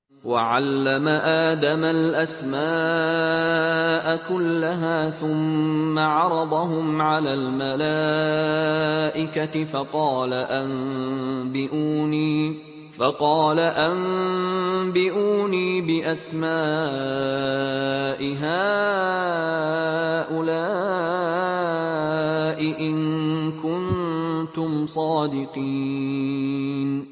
وعلم آدم الأسماء كلها ثم عرضهم على الملائكة فقال أنبئوني بأسماء هؤلاء إن كنتم صادقين.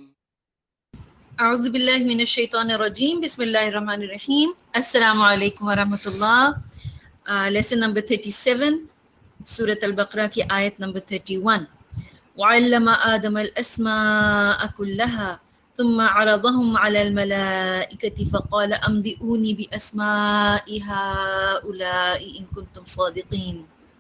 اعوذ باللہ من الشیطان الرجیم، بسم اللہ الرحمن الرحیم۔ السلام علیکم ورحمۃ اللہ۔ لیسن نمبر 37، سورۃ البقرہ کی آیت نمبر 31۔ وعلم آدم الاسماء كلها ثم عرضهم على الملائكة فقال انبئوني باسماء هؤلاء ان كنتم صادقین۔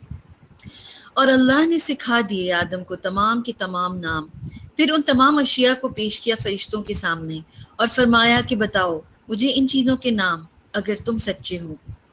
اور اللہ نے سکھا دیے آدم کو تمام کے تمام نام، پھر ان تمام اشیاء کو پیش کیا فرشتوں کے سامنے اور فرمایا کہ بتاؤ مجھے ان چیزوں کے نام اگر تم سچے ہو۔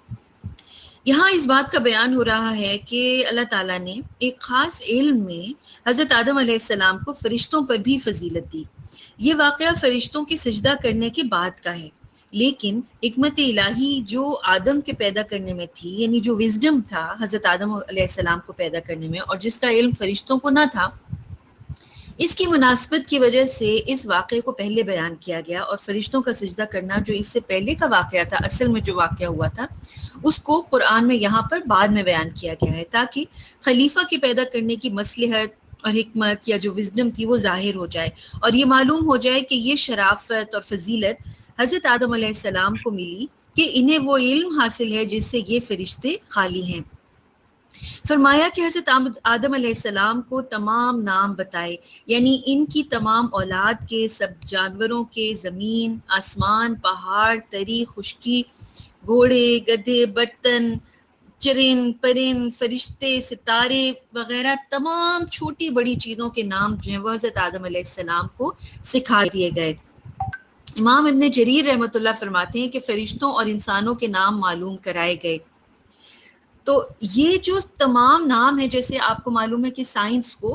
یہاں اس بات کا بیان ہو رہا ہے کہ اللہ تعالیٰ نے ایک خاص علم میں حضرت آدم علیہ السلام کو فرشتوں پر بھی فضیلت دی۔ یہ واقعہ فرشتوں کے سجدہ کرنے کے بعد کا ہے، لیکن حکمت الہی جو آدم کے پیدا کرنے میں تھی، یعنی جو وزڈم تھا حضرت آدم علیہ السلام کو پیدا کرنے میں، اور جس کا علم فرشتوں کو نہ تھا، اس کی مناسبت کی وجہ سے اس واقعے کو پہلے بیان کیا گیا، اور فرشتوں کا سجدہ کرنا جو اس سے پہلے کا واقعہ تھا، اصل میں جو واقعہ ہوا تھا، اس کو قرآن میں یہاں پر بعد میں بیان کیا گیا ہے، تاکہ خلیفہ کے پیدا کرنے کی مصلحت اور حکمت یا جو وزڈم تھی وہ ظاہر ہو جائے، اور یہ معلوم ہو جائے کہ یہ شرافت اور فضیلت حضرت آدم علیہ السلام کو ملی کہ انہیں وہ علم حاصل ہے جس سے یہ فرشتے خالی ہیں۔ فرمایا کہ حضرت آدم علیہ السلام کو تمام نام بتائے، یعنی ان کی تمام اولاد کے، سب جانوروں کے، زمین، آسمان، پہاڑ، تری، خشکی، گھوڑے، گدھے، برتن، چرند، پرند، فرشتے، ستارے وغیرہ تمام چھوٹی بڑی چیزوں کے نام جو ہیں وہ حضرت آدم علیہ السلام کو سکھا دیے گئے۔ امام ابن جریر رحمۃ اللہ فرماتے ہیں کہ فرشتوں اور انسانوں کے نام معلوم کرائے گئے۔ تو یہ جو تمام نام ہیں، جیسے آپ کو معلوم ہے کہ سائنس کو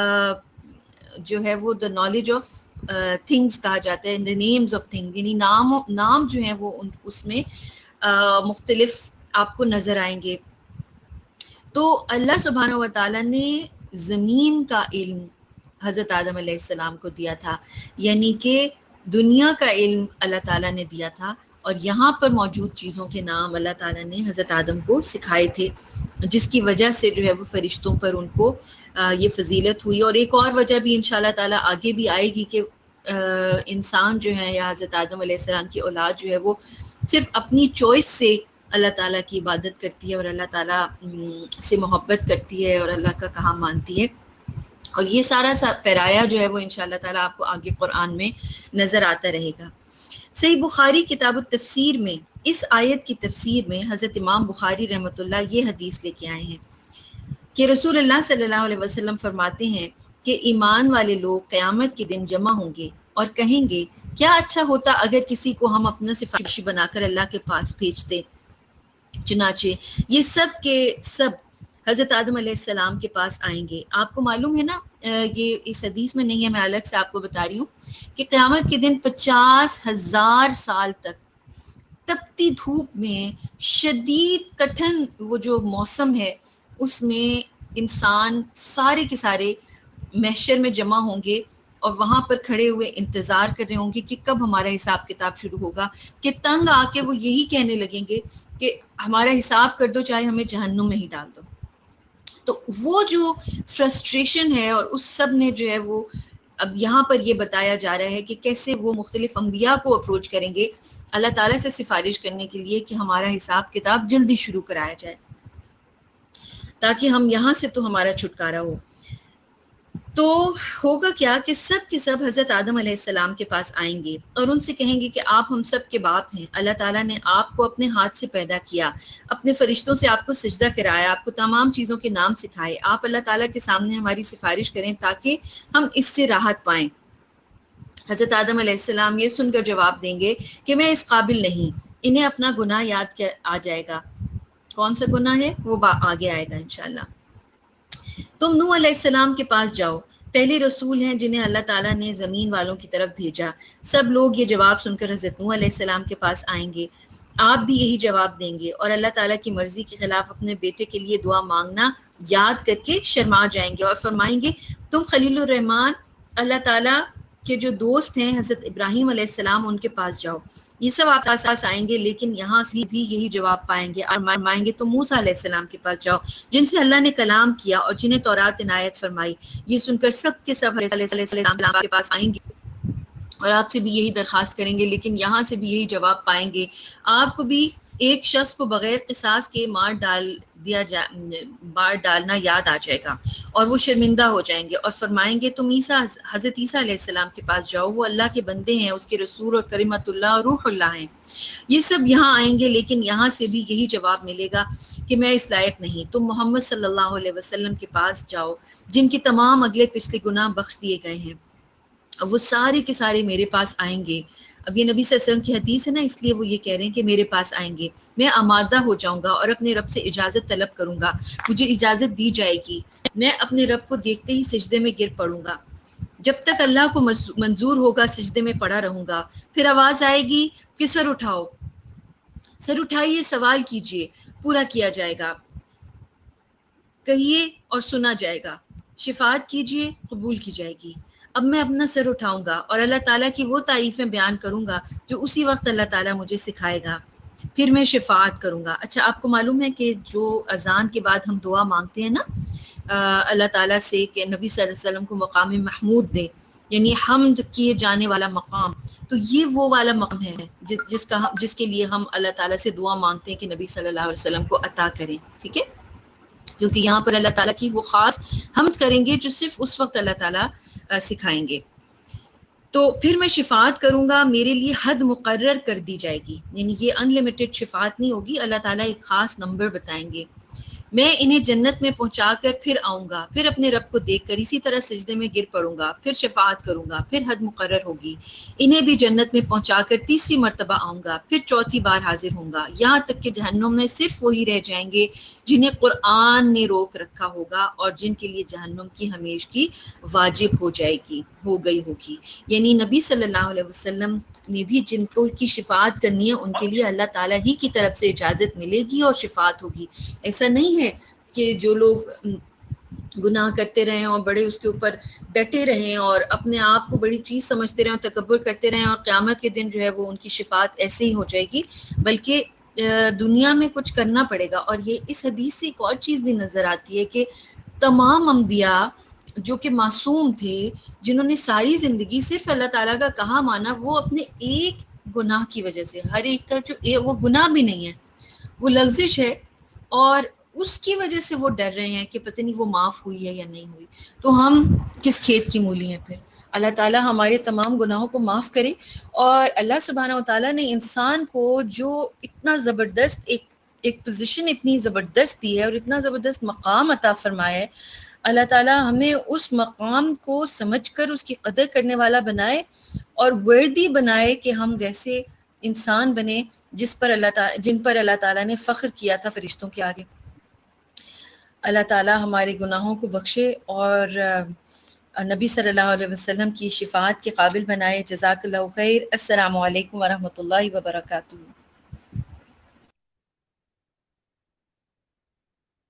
جو ہے وہ دا نالج آف تھنگس کہا جاتا ہے، دا نیمز آف تھنگس، یعنی نام جو ہیں وہ اس میں مختلف آپ کو نظر آئیں گے۔ تو اللہ سبحانہ و تعالیٰ نے زمین کا علم حضرت آدم علیہ السلام کو دیا تھا، یعنی کہ دنیا کا علم اللہ تعالیٰ نے دیا تھا، اور یہاں پر موجود چیزوں کے نام اللہ تعالیٰ نے حضرت آدم کو سکھائے تھے، جس کی وجہ سے جو ہے وہ فرشتوں پر ان کو یہ فضیلت ہوئی۔ اور ایک اور وجہ بھی انشاءاللہ تعالیٰ آگے بھی آئے گی کہ انسان جو ہے یا حضرت آدم علیہ السلام کی اولاد جو ہے وہ صرف اپنی چوائس سے اللہ تعالیٰ کی عبادت کرتی ہے اور اللہ تعالیٰ سے محبت کرتی ہے اور اللہ کا کہا مانتی ہے، اور یہ سارا پیرایا جو ہے وہ انشاءاللہ تعالیٰ آپ کو آگے قرآن میں نظر آتا رہے گا۔ صحیح بخاری کتاب التفسیر میں اس آیت کی تفسیر میں حضرت امام بخاری رحمۃ اللہ یہ حدیث لے کے آئے ہیں کہ رسول اللہ صلی اللہ علیہ وسلم فرماتے ہیں کہ ایمان والے لوگ قیامت کے دن جمع ہوں گے اور کہیں گے کیا اچھا ہوتا اگر کسی کو ہم اپنا سفارشی بنا کر اللہ کے پاس بھیجتے۔ چنانچہ یہ سب کے سب حضرت آدم علیہ السلام کے پاس آئیں گے۔ آپ کو معلوم ہے نا، یہ اس حدیث میں نہیں ہے، میں الگ سے آپ کو بتا رہی ہوں کہ قیامت کے دن 50,000 سال تک تپتی دھوپ میں شدید کٹھن وہ جو موسم ہے اس میں انسان سارے کے سارے محشر میں جمع ہوں گے، اور وہاں پر کھڑے ہوئے انتظار کر رہے ہوں گے کہ کب ہمارا حساب کتاب شروع ہوگا، کہ تنگ آ کے وہ یہی کہنے لگیں گے کہ ہمارا حساب کر دو، چاہے ہمیں جہنم میں ہی ڈال دو۔ تو وہ جو فرسٹریشن ہے، اور اس سب نے جو ہے وہ اب یہاں پر یہ بتایا جا رہا ہے کہ کیسے وہ مختلف انبیاء کو اپروچ کریں گے اللہ تعالیٰ سے سفارش کرنے کے لیے کہ ہمارا حساب کتاب جلدی شروع کرایا جائے تاکہ ہم یہاں سے تو ہمارا چھٹکارا ہو۔ تو ہوگا کیا کہ سب کے سب حضرت آدم علیہ السلام کے پاس آئیں گے اور ان سے کہیں گے کہ آپ ہم سب کے باپ ہیں، اللہ تعالیٰ نے آپ کو اپنے ہاتھ سے پیدا کیا، اپنے فرشتوں سے آپ کو سجدہ کرایا، آپ کو تمام چیزوں کے نام سکھائے، آپ اللہ تعالیٰ کے سامنے ہماری سفارش کریں تاکہ ہم اس سے راحت پائیں۔ حضرت آدم علیہ السلام یہ سن کر جواب دیں گے کہ میں اس قابل نہیں۔ انہیں اپنا گناہ یاد آ جائے گا۔ کون سا گناہ ہے وہ آگے آئے گا انشاءاللہ۔ تم نوح علیہ السلام کے پاس جاؤ، پہلے رسول ہیں جنہیں اللہ تعالیٰ نے زمین والوں کی طرف بھیجا. سب لوگ یہ جواب سن کر حضرت نوح علیہ السلام کے پاس آئیں گے. آپ بھی یہی جواب دیں گے اور اللہ تعالیٰ کی مرضی کے خلاف اپنے بیٹے کے لیے دعا مانگنا یاد کر کے شرما جائیں گے اور فرمائیں گے تم خلیل الرحمان اللہ تعالیٰ کے جو دوست ہیں حضرت ابراہیم علیہ السلام ان کے پاس جاؤ. یہ سب آپ پاس آئیں گے لیکن یہاں سے بھی یہی جواب پائیں گے اور مائیں گے تم موسیٰ علیہ السلام کے پاس جاؤ جن سے اللہ نے کلام کیا اور جنہیں تورات عنایت فرمائی. یہ سن کر سب کے سب علیہ السلام کے پاس آئیں گے اور آپ سے بھی یہی درخواست کریں گے لیکن یہاں سے بھی یہی جواب پائیں گے. آپ کو بھی ایک شخص کو بغیر قصاص کے مار ڈالنا یاد آ جائے گا اور وہ شرمندہ ہو جائیں گے اور فرمائیں گے تم حضرت عیسیٰ علیہ السلام کے پاس جاؤ، وہ اللہ کے بندے ہیں، اس کے رسول اور کلمۃ اللہ اور روح اللہ ہیں. یہ سب یہاں آئیں گے لیکن یہاں سے بھی یہی جواب ملے گا کہ میں اس لائق نہیں. تم محمد صلی اللہ علیہ وسلم کے پاس جاؤ جن کے تمام اگلے پچھلے گناہ بخش دیے گئے ہیں، وہ سارے کے سارے میرے پاس آئیں گے. اب یہ نبی صلی اللہ علیہ وسلم کی حدیث ہے نا، اس لیے وہ یہ کہہ رہے ہیں کہ میرے پاس آئیں گے، میں آمادہ ہو جاؤں گا اور اپنے رب سے اجازت طلب کروں گا، مجھے اجازت دی جائے گی، میں اپنے رب کو دیکھتے ہی سجدے میں گر پڑوں گا، جب تک اللہ کو منظور ہوگا سجدے میں پڑا رہوں گا. پھر آواز آئے گی کہ سر اٹھاؤ، سر اٹھائیے، سوال کیجئے، پورا کیا جائے گا، کہیے اور سنا جائے گا، شفاعت کیجئے، قبول کی جائے گی. اب میں اپنا سر اٹھاؤں گا اور اللہ تعالیٰ کی وہ تعریفیں بیان کروں گا جو اسی وقت اللہ تعالیٰ مجھے سکھائے گا. پھر میں شفاعت کروں گا. اچھا، آپ کو معلوم ہے کہ جو اذان کے بعد ہم دعا مانگتے ہیں نا اللہ تعالیٰ سے کہ نبی صلی اللہ علیہ وسلم کو مقام محمود دے، یعنی حمد کیے جانے والا مقام، تو یہ وہ والا مقام ہے جس کے لیے ہم اللہ تعالیٰ سے دعا مانگتے ہیں کہ نبی صلی اللہ علیہ وسلم کو عطا کریں. ٹھیک ہے، کیونکہ یہاں پر اللہ تعالیٰ کی وہ خاص حمد کریں گے جو صرف اس وقت اللہ تعالیٰ سکھائیں گے. تو پھر میں شفاعت کروں گا، میرے لیے حد مقرر کر دی جائے گی، یعنی یہ ان لمیٹڈ شفاعت نہیں ہوگی، اللہ تعالیٰ ایک خاص نمبر بتائیں گے. میں انہیں جنت میں پہنچا کر پھر آؤں گا، پھر اپنے رب کو دیکھ کر اسی طرح سجدے میں گر پڑوں گا، پھر شفاعت کروں گا، پھر حد مقرر ہوگی. انہیں بھی جنت میں پہنچا کر تیسری مرتبہ آؤں گا، پھر چوتھی بار حاضر ہوں گا، یہاں تک کہ جہنم میں صرف وہی رہ جائیں گے جنہیں قرآن نے روک رکھا ہوگا اور جن کے لیے جہنم کی ہمیشہ کی واجب ہو گئی ہوگی. یعنی نبی صلی اللہ علیہ وسلم نے بھی جن کو کی شفاعت کرنی ہے ان کے لیے اللہ تعالیٰ ہی کی طرف سے اجازت ملے گی اور شفاعت ہوگی. ایسا نہیں ہے کہ جو لوگ گناہ کرتے رہیں اور بڑے اس کے اوپر ڈٹے رہیں اور اپنے آپ کو بڑی چیز سمجھتے رہیں اور تکبر کرتے رہیں اور قیامت کے دن جو ہے وہ ان کی شفاعت ایسے ہی ہو جائے گی، بلکہ دنیا میں کچھ کرنا پڑے گا. اور یہ اس حدیث سے ایک اور چیز بھی نظر آتی ہے کہ تمام انبیاء جو کہ معصوم تھے، جنہوں نے ساری زندگی صرف اللہ تعالیٰ کا کہا مانا، وہ اپنے ایک گناہ کی وجہ سے، ہر ایک کا جو وہ گناہ بھی نہیں ہے، وہ لغزش ہے، اور اس کی وجہ سے وہ ڈر رہے ہیں کہ پتہ نہیں وہ معاف ہوئی ہے یا نہیں ہوئی. تو ہم کس کھیت کی مولی ہیں؟ پھر اللہ تعالیٰ ہمارے تمام گناہوں کو معاف کرے. اور اللہ سبحانہ و تعالیٰ نے انسان کو جو اتنا زبردست ایک پوزیشن اتنی زبردست دی ہے اور اتنا زبردست مقام عطا فرمایا ہے، اللہ تعالیٰ ہمیں اس مقام کو سمجھ کر اس کی قدر کرنے والا بنائے اور وردی بنائے کہ ہم ویسے انسان بنے جن پر اللہ تعالیٰ نے فخر کیا تھا فرشتوں کے آگے. اللہ تعالیٰ ہمارے گناہوں کو بخشے اور نبی صلی اللہ علیہ وسلم کی شفاعت کے قابل بنائے. جزاک اللہ خیر. السلام علیکم ورحمۃ اللہ وبرکاتہ.